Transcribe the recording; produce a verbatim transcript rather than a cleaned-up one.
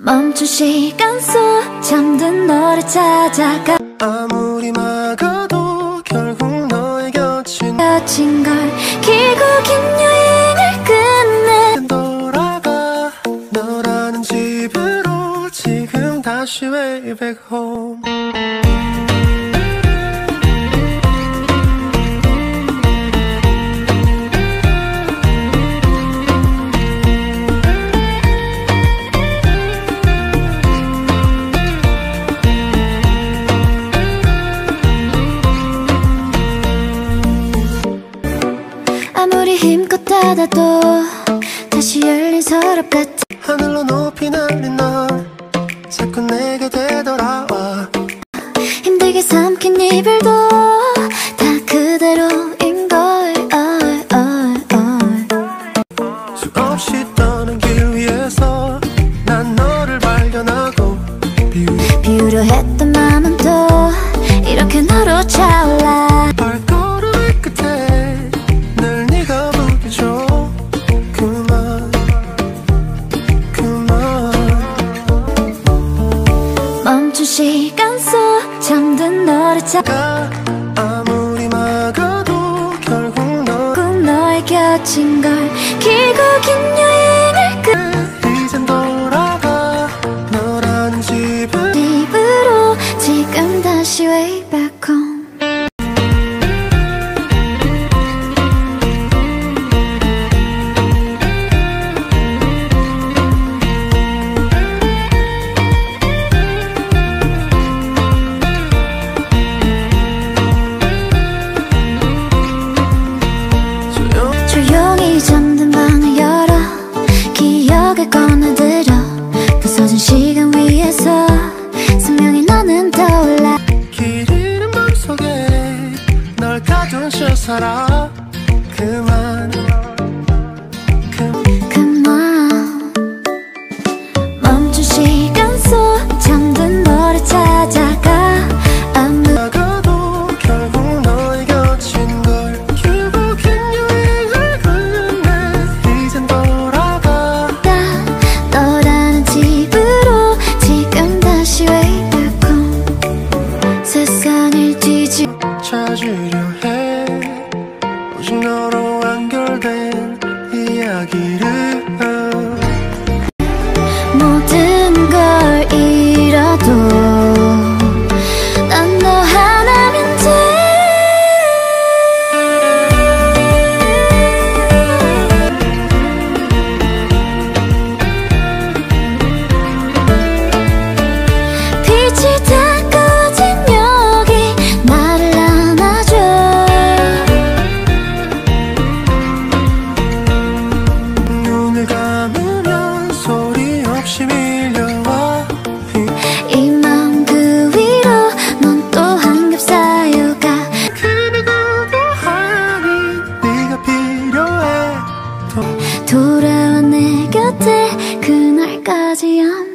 멈춘 시간 속 잠든 너를 찾아가. 아무리 막아도 결국 너의 곁인 곁인 걸 길고 긴 여행을 끝내 돌아가 너라는 집으로 지금 다시 way back home. 아무리 힘껏 닫아도 다시 열린 서랍 같아. 하늘로 높이 날린 넌 자꾸 내게 되돌아와. 힘들게 삼킨 이별도 다 그대로인걸. 수없이 떠는 길 위에서 난 너를 발견하고 비우려 했던 마음은 또 이렇게 너로 차올라. 발걸음의 끝에 늘 네가 보여줘. 그만 그만 멈춘 시간 속 잠든 너를 찾아. 아무리 막아도 결국 너 꼭 너의 곁인 걸 길고 긴 여행을 끝 이젠 돌아가 너라는 집을 집으로 지금 다시 way back home. 조용히 잠든 방을 열어 기억을 꺼내들어. 부서진 시간 위에서 선명히 너는 떠올라. 길 잃은 맘속에 널 가둔 채 살아. 그만 그, 그만 멈춘 시간 속 잠든 너를 찾아가. 아무 막아도 결국 너의 곁인 걸 결국 긴 여행을 끝내 이젠 돌아가 너라는 집으로 지금 다시 way back home. 세상을 뒤집 찾으려 해 오직 너로 연결된 이야기를. 모든 걸 잃어도 난 너 하나면 돼. 빛이 다 꺼진 여기 나를 안아줘. 눈을 감으면 소리 없이 밀려와. 이 마음 그 위로 넌 또 한 겹 쌓여가. 그리고 뭐하니 네가 필요해. 돌아와 내 곁에 그날까지.